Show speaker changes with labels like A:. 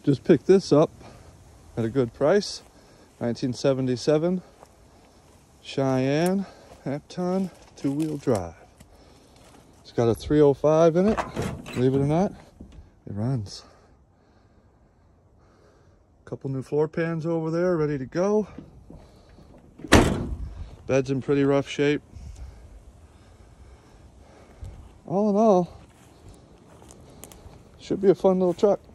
A: Just picked this up at a good price. 1977 Cheyenne half-ton 2-wheel drive. It's got a 305 in it. Believe it or not, it runs. Couple new floor pans over there, ready to go. Bed's in pretty rough shape. All in all, should be a fun little truck.